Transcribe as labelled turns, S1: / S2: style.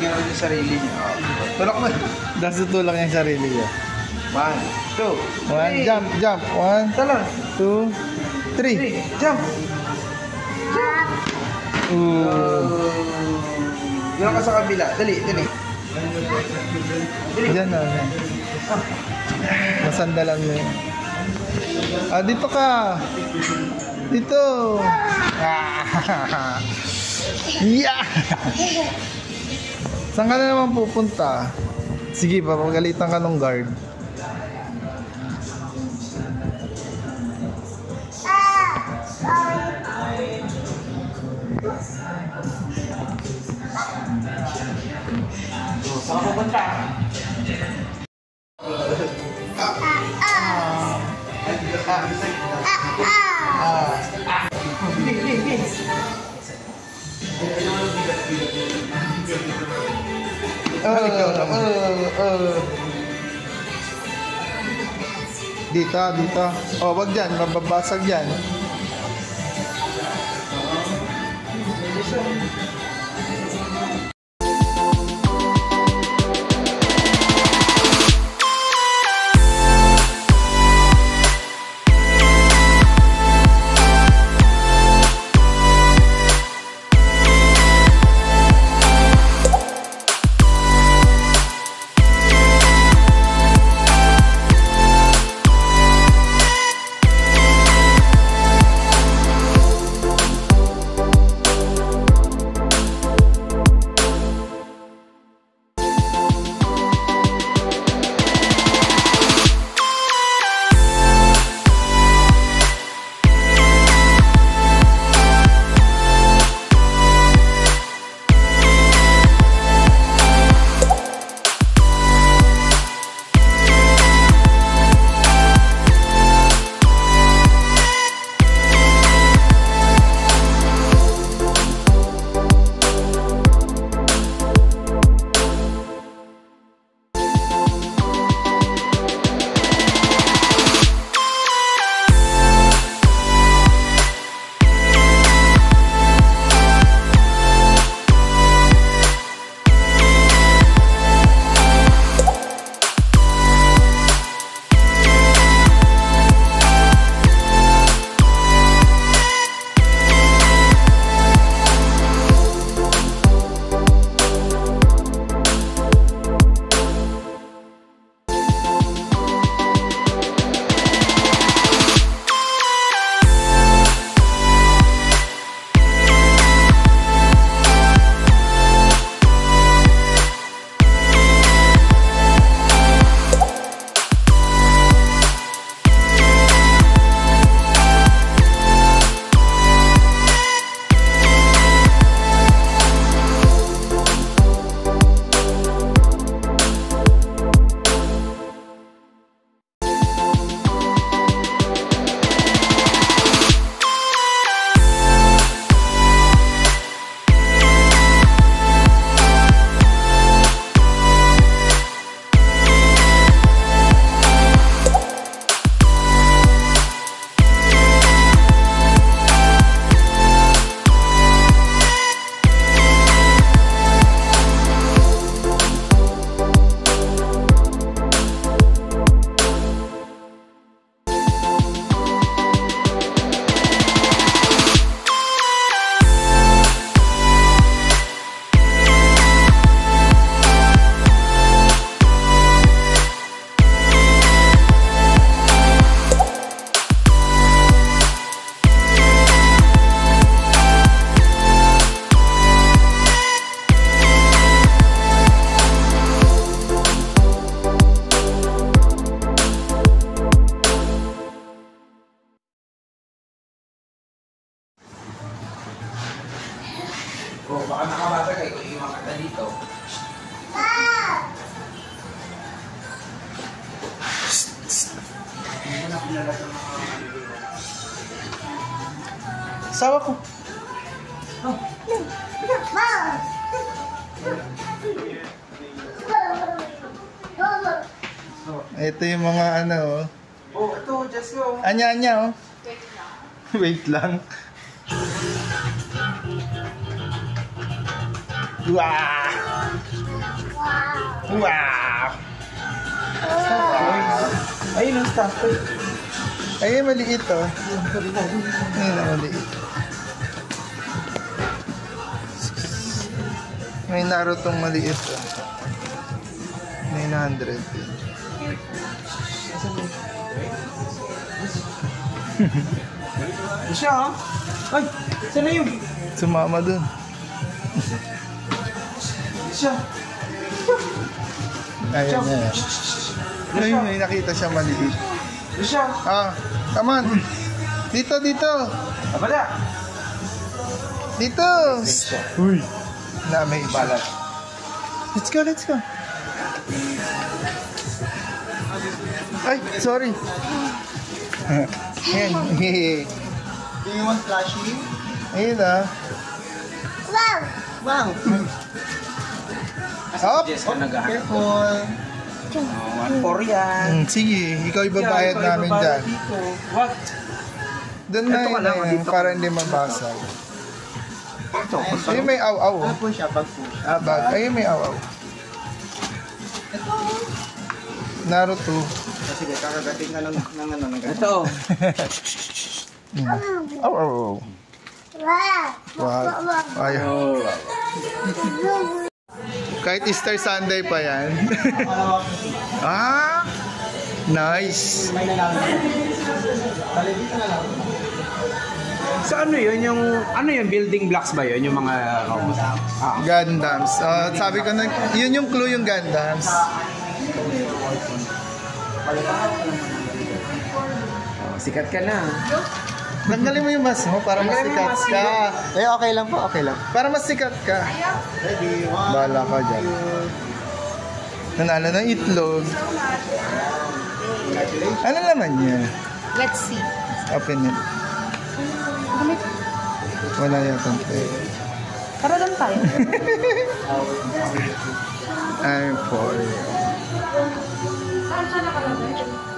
S1: niya rin yung sarili niya. Tulak mo.
S2: Dapat tutulak niya yung sarili niya.
S1: 1, 2,
S2: 1, jump, jump. 1,
S1: talon.
S2: 2, 3.
S1: 3, jump. Diyan ka sa kabila. Dali, dali.
S2: Diyan na. Masandalan mo yun. Ah, dito ka. Dito. Yeah. Saan ka na naman pupunta? Sige, papagalitan ka ng guard.
S1: Saan ka pupunta?
S2: Dito, dito. Oh, wag dyan. Mababasag dyan.
S1: Oh, baka nakabata kayo. Iiwan ka dito. Hindi mo na pinala sa mga
S2: Sawa ko. Ito yung mga ano.
S1: Oh, ito, just go.
S2: Anya-anya oh. Wait lang. Wah! Wow!
S1: Ayun ang stuff.
S2: Ay, maliit oh. Ayun, maliit. May Narutong maliit oh. 900 din.
S1: Siya ha? Ay, saan na yun?
S2: Sumama dun.
S1: Siya.
S2: Ayan na. Ay, may nakita siya maliit.
S1: Siya.
S2: Ah, come on. Dito, dito.
S1: Abada.
S2: Dito. Uy. Na, may
S1: Balat.
S2: Let's go, let's go. Ay, sorry. Ayan.
S1: Do you want flashy?
S2: Ayun ah.
S1: Wow.
S2: Up.
S1: Yes, ka nag-ahap.
S2: Careful.
S1: 1-4 yan.
S2: Sige, ikaw ibabayad namin dyan.
S1: What?
S2: Doon na
S1: Ito ka
S2: yun
S1: lang,
S2: na yun,
S1: dito
S2: para
S1: ka.
S2: hindi mabasag.
S1: Ito.
S2: Ayun may aw-aw.
S1: Ano po siya? Bag po siya.
S2: Ah, bag. Ayun may aw-aw. Naruto.
S1: Sige, kakagating ka ng ano ng ito.
S2: Aw-aw. Wow. Ayaw. Kahit Easter Sunday pa yan. Ah! Nice.
S1: May nalaman. Talibita na lang. So ano yun? Ano yung building blocks ba yun? Yung mga
S2: Gundams. Sabi ko na, yun yung clue yung Gundams.
S1: Sikat ka na.
S2: Tanggalin mo yung mask mo para mas
S1: Tanggalin mo
S2: sikat
S1: yung mask
S2: ka.
S1: Okay lang po, okay lang.
S2: Para mas sikat ka.
S1: Ready,
S2: Bahala ka dyan. Nanalo ng itlog. Ano naman niya?
S3: Let's see.
S2: Open it. Wala yata tayo.
S3: Tara lang tayo.
S2: I'm for you.
S3: Saan siya nakalagay?